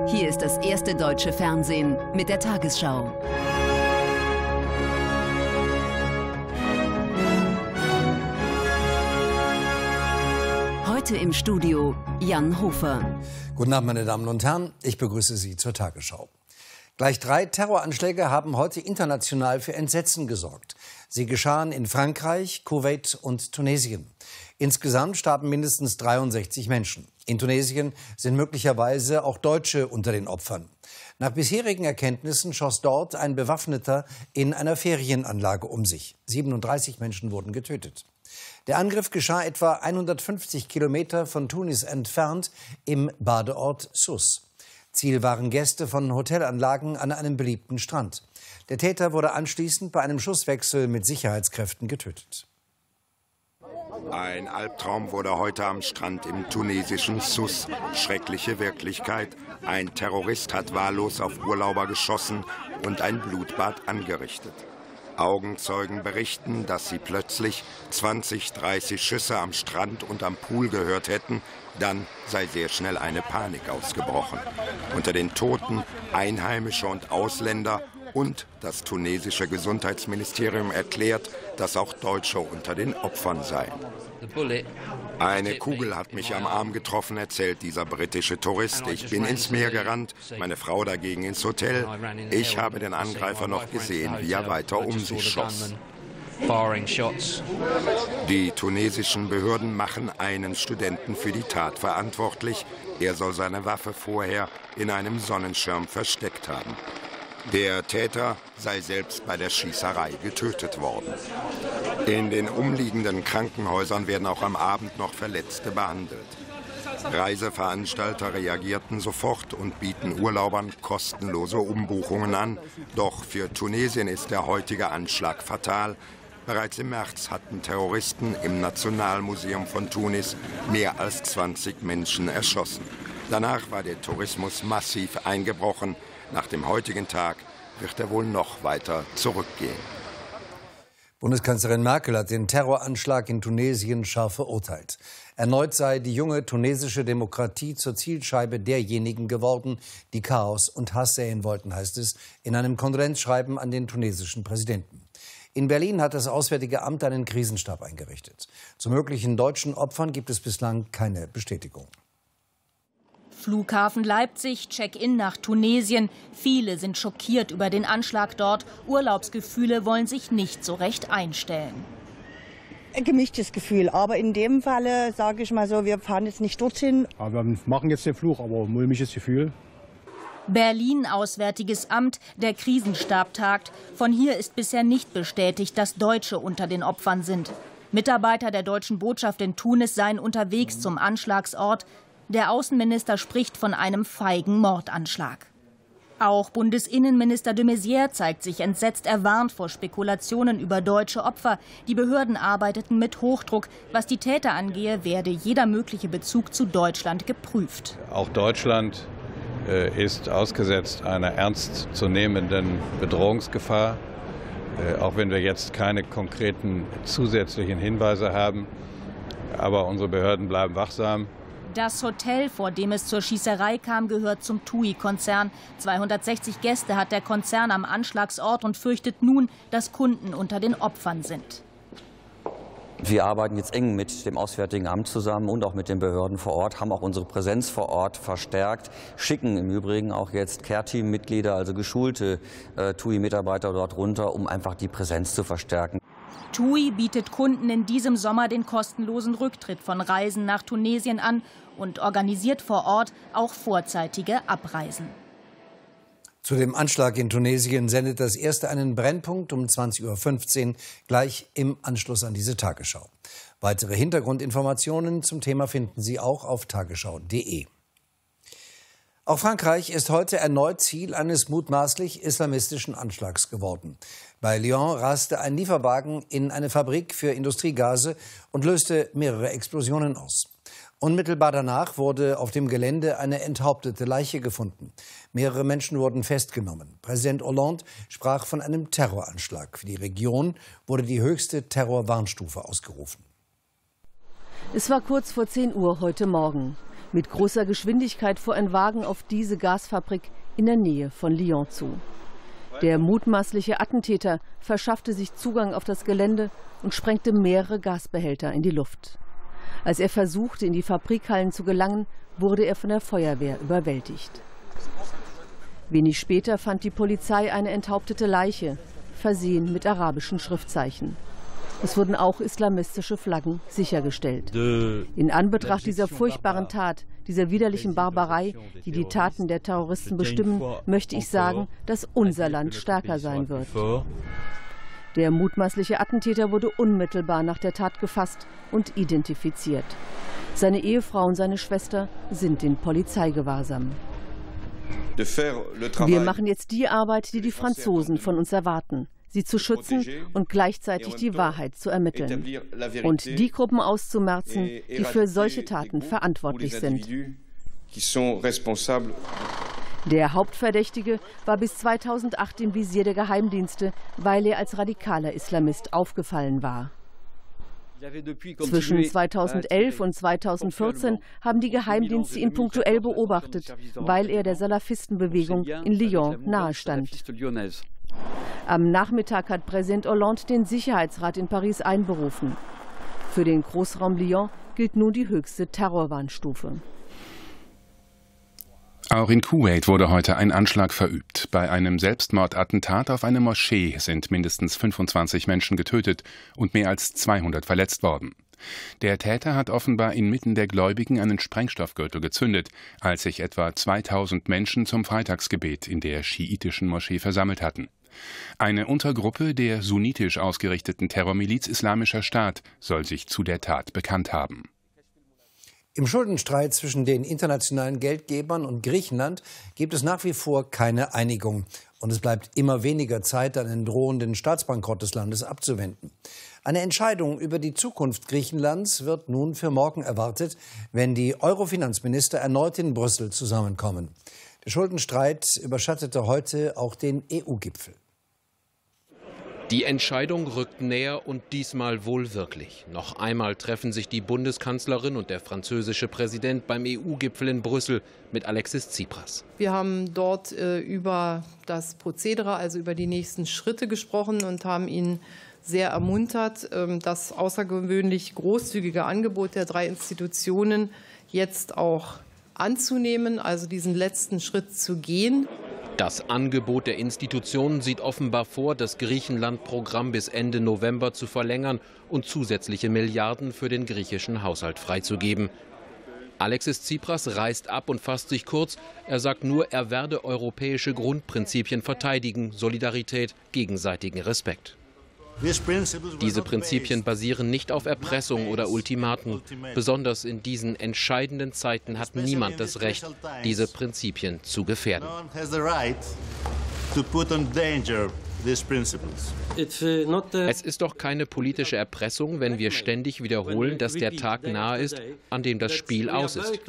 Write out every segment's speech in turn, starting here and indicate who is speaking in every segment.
Speaker 1: Hier ist das erste deutsche Fernsehen mit der Tagesschau. Heute im Studio Jan Hofer.
Speaker 2: Guten Abend, meine Damen und Herren. Ich begrüße Sie zur Tagesschau. Gleich 3 Terroranschläge haben heute international für Entsetzen gesorgt. Sie geschahen in Frankreich, Kuwait und Tunesien. Insgesamt starben mindestens 63 Menschen. In Tunesien sind möglicherweise auch Deutsche unter den Opfern. Nach bisherigen Erkenntnissen schoss dort ein Bewaffneter in einer Ferienanlage um sich. 37 Menschen wurden getötet. Der Angriff geschah etwa 150 Kilometer von Tunis entfernt im Badeort Sousse. Ziel waren Gäste von Hotelanlagen an einem beliebten Strand. Der Täter wurde anschließend bei einem Schusswechsel mit Sicherheitskräften getötet.
Speaker 3: Ein Albtraum wurde heute am Strand im tunesischen Sousse. Schreckliche Wirklichkeit. Ein Terrorist hat wahllos auf Urlauber geschossen und ein Blutbad angerichtet. Augenzeugen berichten, dass sie plötzlich 20, 30 Schüsse am Strand und am Pool gehört hätten. Dann sei sehr schnell eine Panik ausgebrochen. Unter den Toten Einheimische und Ausländer. Und das tunesische Gesundheitsministerium erklärt, dass auch Deutsche unter den Opfern seien. Eine Kugel hat mich am Arm getroffen, erzählt dieser britische Tourist. Ich bin ins Meer gerannt, meine Frau dagegen ins Hotel. Ich habe den Angreifer noch gesehen, wie er weiter um sich schoss. Die tunesischen Behörden machen einen Studenten für die Tat verantwortlich. Er soll seine Waffe vorher in einem Sonnenschirm versteckt haben. Der Täter sei selbst bei der Schießerei getötet worden. In den umliegenden Krankenhäusern werden auch am Abend noch Verletzte behandelt. Reiseveranstalter reagierten sofort und bieten Urlaubern kostenlose Umbuchungen an. Doch für Tunesien ist der heutige Anschlag fatal. Bereits im März hatten Terroristen im Nationalmuseum von Tunis mehr als 20 Menschen erschossen. Danach war der Tourismus massiv eingebrochen. Nach dem heutigen Tag wird er wohl noch weiter zurückgehen.
Speaker 2: Bundeskanzlerin Merkel hat den Terroranschlag in Tunesien scharf verurteilt. Erneut sei die junge tunesische Demokratie zur Zielscheibe derjenigen geworden, die Chaos und Hass säen wollten, heißt es in einem Kondolenzschreiben an den tunesischen Präsidenten. In Berlin hat das Auswärtige Amt einen Krisenstab eingerichtet. Zu möglichen deutschen Opfern gibt es bislang keine Bestätigung.
Speaker 4: Flughafen Leipzig, Check-in nach Tunesien. Viele sind schockiert über den Anschlag dort. Urlaubsgefühle wollen sich nicht so recht einstellen.
Speaker 5: Ein gemischtes Gefühl, aber in dem Falle sage ich mal so, wir fahren jetzt nicht dorthin.
Speaker 6: Ja, wir machen jetzt den Flug, aber ein mulmiges Gefühl.
Speaker 4: Berlin, Auswärtiges Amt, der Krisenstab tagt. Von hier ist bisher nicht bestätigt, dass Deutsche unter den Opfern sind. Mitarbeiter der deutschen Botschaft in Tunis seien unterwegs zum Anschlagsort. Der Außenminister spricht von einem feigen Mordanschlag. Auch Bundesinnenminister de Maizière zeigt sich entsetzt. Er warnt vor Spekulationen über deutsche Opfer. Die Behörden arbeiteten mit Hochdruck. Was die Täter angehe, werde jeder mögliche Bezug zu Deutschland geprüft.
Speaker 7: Auch Deutschland ist ausgesetzt einer ernstzunehmenden Bedrohungsgefahr. Auch wenn wir jetzt keine konkreten zusätzlichen Hinweise haben. Aber unsere Behörden bleiben wachsam.
Speaker 4: Das Hotel, vor dem es zur Schießerei kam, gehört zum TUI-Konzern. 260 Gäste hat der Konzern am Anschlagsort und fürchtet nun, dass Kunden unter den Opfern sind.
Speaker 8: Wir arbeiten jetzt eng mit dem Auswärtigen Amt zusammen und auch mit den Behörden vor Ort, haben auch unsere Präsenz vor Ort verstärkt, schicken im Übrigen auch jetzt Care-Team-Mitglieder, also geschulte TUI-Mitarbeiter dort runter, um einfach die Präsenz zu verstärken.
Speaker 4: TUI bietet Kunden in diesem Sommer den kostenlosen Rücktritt von Reisen nach Tunesien an und organisiert vor Ort auch vorzeitige Abreisen.
Speaker 2: Zu dem Anschlag in Tunesien sendet das erste einen Brennpunkt um 20:15 Uhr, gleich im Anschluss an diese Tagesschau. Weitere Hintergrundinformationen zum Thema finden Sie auch auf tagesschau.de. Auch Frankreich ist heute erneut Ziel eines mutmaßlich islamistischen Anschlags geworden. Bei Lyon raste ein Lieferwagen in eine Fabrik für Industriegase und löste mehrere Explosionen aus. Unmittelbar danach wurde auf dem Gelände eine enthauptete Leiche gefunden. Mehrere Menschen wurden festgenommen. Präsident Hollande sprach von einem Terroranschlag. Für die Region wurde die höchste Terrorwarnstufe ausgerufen.
Speaker 9: Es war kurz vor 10 Uhr heute Morgen. Mit großer Geschwindigkeit fuhr ein Wagen auf diese Gasfabrik in der Nähe von Lyon zu. Der mutmaßliche Attentäter verschaffte sich Zugang auf das Gelände und sprengte mehrere Gasbehälter in die Luft. Als er versuchte, in die Fabrikhallen zu gelangen, wurde er von der Feuerwehr überwältigt. Wenig später fand die Polizei eine enthauptete Leiche, versehen mit arabischen Schriftzeichen. Es wurden auch islamistische Flaggen sichergestellt. In Anbetracht dieser furchtbaren Tat, dieser widerlichen Barbarei, die die Taten der Terroristen bestimmen, möchte ich sagen, dass unser Land stärker sein wird. Der mutmaßliche Attentäter wurde unmittelbar nach der Tat gefasst und identifiziert. Seine Ehefrau und seine Schwester sind in Polizeigewahrsam. Wir machen jetzt die Arbeit, die die Franzosen von uns erwarten. Sie zu schützen und gleichzeitig die Wahrheit zu ermitteln. Und die Gruppen auszumerzen, die für solche Taten verantwortlich sind. Der Hauptverdächtige war bis 2008 im Visier der Geheimdienste, weil er als radikaler Islamist aufgefallen war. Zwischen 2011 und 2014 haben die Geheimdienste ihn punktuell beobachtet, weil er der Salafistenbewegung in Lyon nahestand. Am Nachmittag hat Präsident Hollande den Sicherheitsrat in Paris einberufen. Für den Großraum Lyon gilt nun die höchste Terrorwarnstufe.
Speaker 10: Auch in Kuwait wurde heute ein Anschlag verübt. Bei einem Selbstmordattentat auf eine Moschee sind mindestens 25 Menschen getötet und mehr als 200 verletzt worden. Der Täter hat offenbar inmitten der Gläubigen einen Sprengstoffgürtel gezündet, als sich etwa 2000 Menschen zum Freitagsgebet in der schiitischen Moschee versammelt hatten. Eine Untergruppe der sunnitisch ausgerichteten Terrormiliz Islamischer Staat soll sich zu der Tat bekannt haben.
Speaker 2: Im Schuldenstreit zwischen den internationalen Geldgebern und Griechenland gibt es nach wie vor keine Einigung. Und es bleibt immer weniger Zeit, einen drohenden Staatsbankrott des Landes abzuwenden. Eine Entscheidung über die Zukunft Griechenlands wird nun für morgen erwartet, wenn die Euro-Finanzminister erneut in Brüssel zusammenkommen. Der Schuldenstreit überschattete heute auch den EU-Gipfel.
Speaker 11: Die Entscheidung rückt näher und diesmal wohl wirklich. Noch einmal treffen sich die Bundeskanzlerin und der französische Präsident beim EU-Gipfel in Brüssel mit Alexis Tsipras.
Speaker 12: Wir haben dort über das Prozedere, also über die nächsten Schritte gesprochen und haben ihn sehr ermuntert, das außergewöhnlich großzügige Angebot der drei Institutionen jetzt auch anzunehmen, also diesen letzten Schritt zu gehen.
Speaker 11: Das Angebot der Institutionen sieht offenbar vor, das Griechenland-Programm bis Ende November zu verlängern und zusätzliche Milliarden für den griechischen Haushalt freizugeben. Alexis Tsipras reißt ab und fasst sich kurz. Er sagt nur, er werde europäische Grundprinzipien verteidigen, Solidarität, gegenseitigen Respekt. Diese Prinzipien basieren nicht auf Erpressung oder Ultimaten. Besonders in diesen entscheidenden Zeiten hat niemand das Recht, diese Prinzipien zu gefährden. Es ist doch keine politische Erpressung, wenn wir ständig wiederholen, dass der Tag nahe ist, an dem das Spiel aus ist.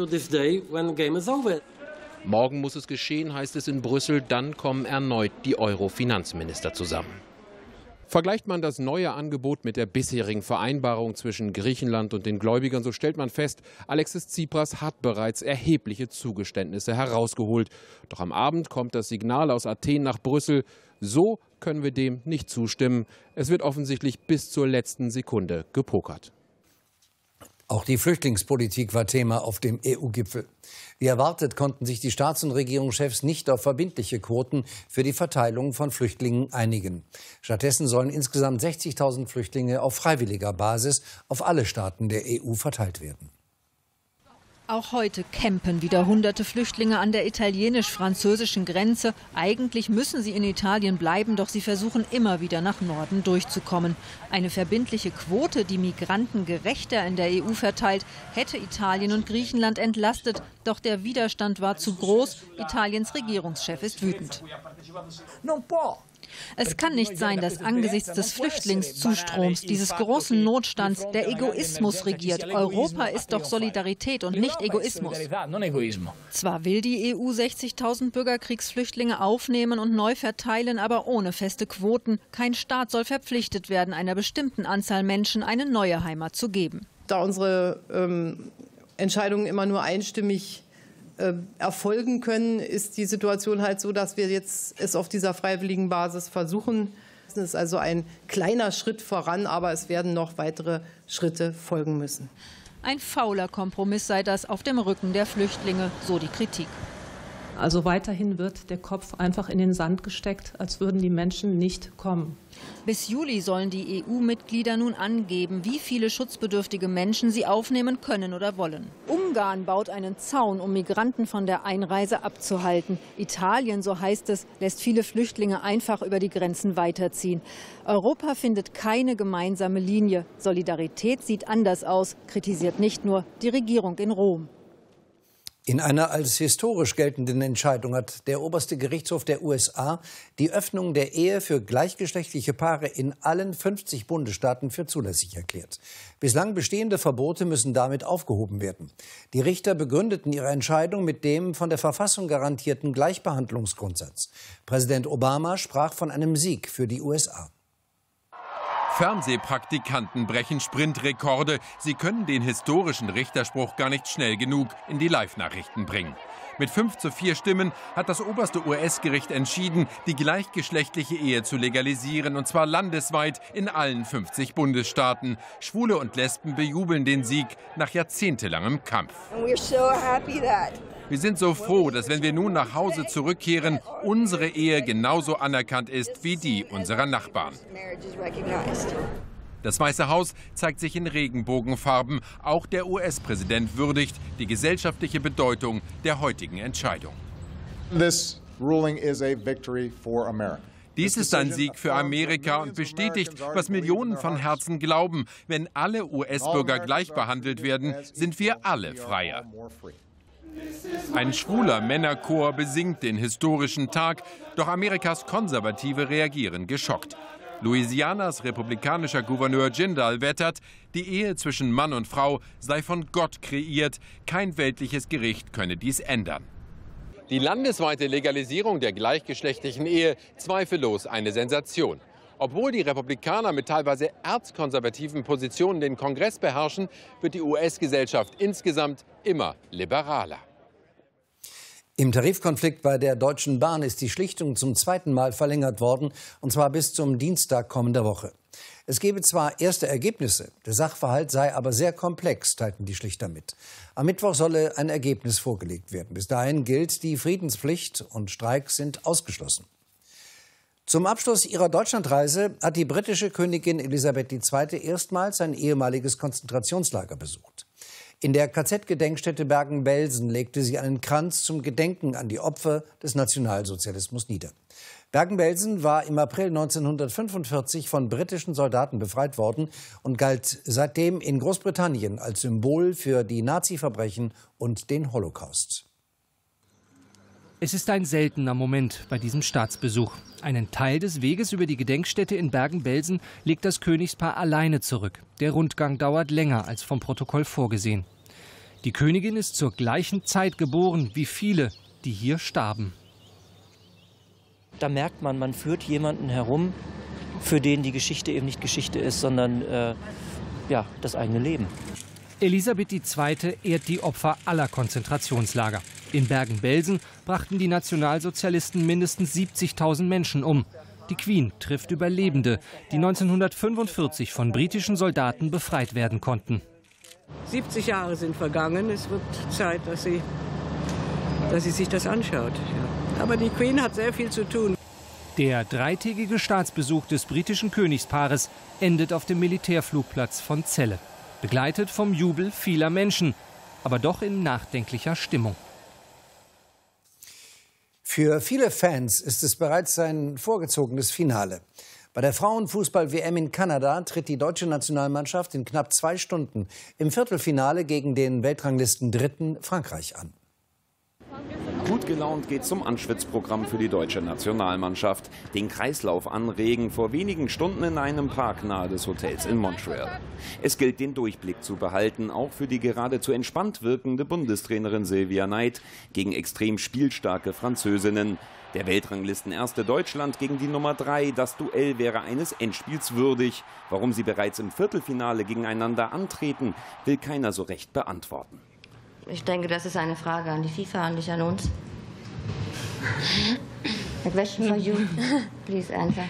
Speaker 11: Morgen muss es geschehen, heißt es in Brüssel, dann kommen erneut die Euro-Finanzminister zusammen. Vergleicht man das neue Angebot mit der bisherigen Vereinbarung zwischen Griechenland und den Gläubigern, so stellt man fest, Alexis Tsipras hat bereits erhebliche Zugeständnisse herausgeholt. Doch am Abend kommt das Signal aus Athen nach Brüssel. So können wir dem nicht zustimmen. Es wird offensichtlich bis zur letzten Sekunde gepokert.
Speaker 2: Auch die Flüchtlingspolitik war Thema auf dem EU-Gipfel. Wie erwartet konnten sich die Staats- und Regierungschefs nicht auf verbindliche Quoten für die Verteilung von Flüchtlingen einigen. Stattdessen sollen insgesamt 60.000 Flüchtlinge auf freiwilliger Basis auf alle Staaten der EU verteilt werden.
Speaker 13: Auch heute campen wieder hunderte Flüchtlinge an der italienisch-französischen Grenze. Eigentlich müssen sie in Italien bleiben, doch sie versuchen immer wieder nach Norden durchzukommen. Eine verbindliche Quote, die Migranten gerechter in der EU verteilt, hätte Italien und Griechenland entlastet. Doch der Widerstand war zu groß. Italiens Regierungschef ist wütend. Es kann nicht sein, dass angesichts des Flüchtlingszustroms, dieses großen Notstands, der Egoismus regiert. Europa ist doch Solidarität und nicht Egoismus. Zwar will die EU 60.000 Bürgerkriegsflüchtlinge aufnehmen und neu verteilen, aber ohne feste Quoten. Kein Staat soll verpflichtet werden, einer bestimmten Anzahl Menschen eine neue Heimat zu geben.
Speaker 12: Da unsere Entscheidungen immer nur einstimmig erfolgen können, ist die Situation halt so, dass wir jetzt es auf dieser freiwilligen Basis versuchen. Es ist also ein kleiner Schritt voran, aber es werden noch weitere Schritte folgen müssen.
Speaker 13: Ein fauler Kompromiss sei das auf dem Rücken der Flüchtlinge, so die Kritik.
Speaker 14: Also weiterhin wird der Kopf einfach in den Sand gesteckt, als würden die Menschen nicht kommen.
Speaker 13: Bis Juli sollen die EU-Mitglieder nun angeben, wie viele schutzbedürftige Menschen sie aufnehmen können oder wollen. Ungarn baut einen Zaun, um Migranten von der Einreise abzuhalten. Italien, so heißt es, lässt viele Flüchtlinge einfach über die Grenzen weiterziehen. Europa findet keine gemeinsame Linie. Solidarität sieht anders aus, kritisiert nicht nur die Regierung in Rom.
Speaker 2: In einer als historisch geltenden Entscheidung hat der oberste Gerichtshof der USA die Öffnung der Ehe für gleichgeschlechtliche Paare in allen 50 Bundesstaaten für zulässig erklärt. Bislang bestehende Verbote müssen damit aufgehoben werden. Die Richter begründeten ihre Entscheidung mit dem von der Verfassung garantierten Gleichbehandlungsgrundsatz. Präsident Obama sprach von einem Sieg für die USA.
Speaker 15: Fernsehpraktikanten brechen Sprintrekorde. Sie können den historischen Richterspruch gar nicht schnell genug in die Live-Nachrichten bringen. Mit 5:4 Stimmen hat das oberste US-Gericht entschieden, die gleichgeschlechtliche Ehe zu legalisieren, und zwar landesweit in allen 50 Bundesstaaten. Schwule und Lesben bejubeln den Sieg nach jahrzehntelangem Kampf. Wir sind so froh, dass, wenn wir nun nach Hause zurückkehren, unsere Ehe genauso anerkannt ist wie die unserer Nachbarn. Das Weiße Haus zeigt sich in Regenbogenfarben. Auch der US-Präsident würdigt die gesellschaftliche Bedeutung der heutigen Entscheidung. Dies ist ein Sieg für Amerika und bestätigt, was Millionen von Herzen glauben. Wenn alle US-Bürger gleich behandelt werden, sind wir alle freier. Ein schwuler Männerchor besingt den historischen Tag, doch Amerikas Konservative reagieren geschockt. Louisianas republikanischer Gouverneur Jindal wettert, die Ehe zwischen Mann und Frau sei von Gott kreiert. Kein weltliches Gericht könne dies ändern. Die landesweite Legalisierung der gleichgeschlechtlichen Ehe zweifellos eine Sensation. Obwohl die Republikaner mit teilweise erzkonservativen Positionen den Kongress beherrschen, wird die US-Gesellschaft insgesamt immer liberaler.
Speaker 2: Im Tarifkonflikt bei der Deutschen Bahn ist die Schlichtung zum zweiten Mal verlängert worden, und zwar bis zum Dienstag kommender Woche. Es gebe zwar erste Ergebnisse, der Sachverhalt sei aber sehr komplex, teilten die Schlichter mit. Am Mittwoch solle ein Ergebnis vorgelegt werden. Bis dahin gilt die Friedenspflicht und Streiks sind ausgeschlossen. Zum Abschluss ihrer Deutschlandreise hat die britische Königin Elisabeth II. Erstmals ein ehemaliges Konzentrationslager besucht. In der KZ-Gedenkstätte Bergen-Belsen legte sie einen Kranz zum Gedenken an die Opfer des Nationalsozialismus nieder. Bergen-Belsen war im April 1945 von britischen Soldaten befreit worden und galt seitdem in Großbritannien als Symbol für die Nazi-Verbrechen und den Holocaust.
Speaker 16: Es ist ein seltener Moment bei diesem Staatsbesuch. Einen Teil des Weges über die Gedenkstätte in Bergen-Belsen legt das Königspaar alleine zurück. Der Rundgang dauert länger als vom Protokoll vorgesehen. Die Königin ist zur gleichen Zeit geboren wie viele, die hier starben.
Speaker 17: Da merkt man, man führt jemanden herum, für den die Geschichte eben nicht Geschichte ist, sondern das eigene Leben.
Speaker 16: Elisabeth II. Ehrt die Opfer aller Konzentrationslager. In Bergen-Belsen brachten die Nationalsozialisten mindestens 70.000 Menschen um. Die Queen trifft Überlebende, die 1945 von britischen Soldaten befreit werden konnten.
Speaker 18: 70 Jahre sind vergangen. Es wird Zeit, dass sie sich das anschaut. Ja. Aber die Queen hat sehr viel zu tun.
Speaker 16: Der dreitägige Staatsbesuch des britischen Königspaares endet auf dem Militärflugplatz von Celle. Begleitet vom Jubel vieler Menschen, aber doch in nachdenklicher Stimmung.
Speaker 2: Für viele Fans ist es bereits ein vorgezogenes Finale. Bei der Frauenfußball-WM in Kanada tritt die deutsche Nationalmannschaft in knapp 2 Stunden im Viertelfinale gegen den Weltranglisten-Dritten Frankreich an.
Speaker 19: Gut gelaunt geht zum Anschwitzprogramm für die deutsche Nationalmannschaft. Den Kreislauf anregen vor wenigen Stunden in einem Park nahe des Hotels in Montreal. Es gilt, den Durchblick zu behalten, auch für die geradezu entspannt wirkende Bundestrainerin Silvia Neid gegen extrem spielstarke Französinnen. Der Weltranglisten-Erste Deutschland gegen die Nummer 3. Das Duell wäre eines Endspiels würdig. Warum sie bereits im Viertelfinale gegeneinander antreten, will keiner so recht beantworten.
Speaker 20: Ich denke, das ist eine Frage an die FIFA und nicht an uns. A question for you. Please answer.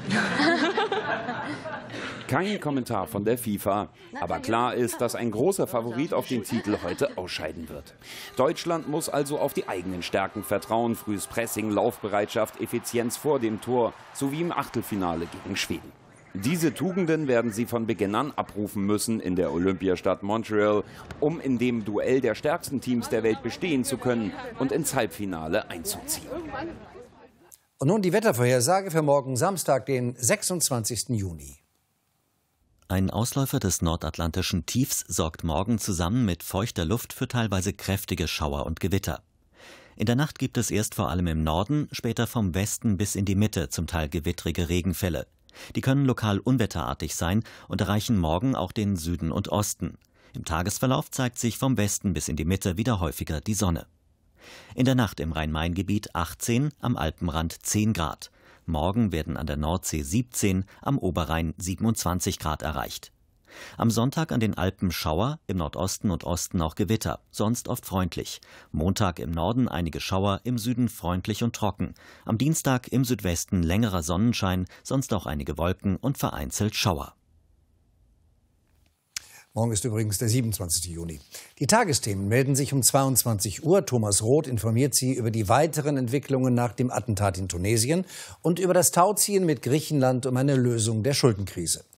Speaker 19: Kein Kommentar von der FIFA. Aber klar ist, dass ein großer Favorit auf den Titel heute ausscheiden wird. Deutschland muss also auf die eigenen Stärken vertrauen. Frühes Pressing, Laufbereitschaft, Effizienz vor dem Tor, sowie im Achtelfinale gegen Schweden. Diese Tugenden werden sie von Beginn an abrufen müssen in der Olympiastadt Montreal, um in dem Duell der stärksten Teams der Welt bestehen zu können und ins Halbfinale einzuziehen.
Speaker 2: Und nun die Wettervorhersage für morgen Samstag, den 26. Juni.
Speaker 21: Ein Ausläufer des nordatlantischen Tiefs sorgt morgen zusammen mit feuchter Luft für teilweise kräftige Schauer und Gewitter. In der Nacht gibt es erst vor allem im Norden, später vom Westen bis in die Mitte zum Teil gewittrige Regenfälle. Die können lokal unwetterartig sein und erreichen morgen auch den Süden und Osten. Im Tagesverlauf zeigt sich vom Westen bis in die Mitte wieder häufiger die Sonne. In der Nacht im Rhein-Main-Gebiet 18, am Alpenrand 10 Grad. Morgen werden an der Nordsee 17, am Oberrhein 27 Grad erreicht. Am Sonntag an den Alpen Schauer, im Nordosten und Osten auch Gewitter, sonst oft freundlich. Montag im Norden einige Schauer, im Süden freundlich und trocken. Am Dienstag im Südwesten längerer Sonnenschein, sonst auch einige Wolken und vereinzelt Schauer.
Speaker 2: Morgen ist übrigens der 27. Juni. Die Tagesthemen melden sich um 22 Uhr. Thomas Roth informiert Sie über die weiteren Entwicklungen nach dem Attentat in Tunesien und über das Tauziehen mit Griechenland um eine Lösung der Schuldenkrise.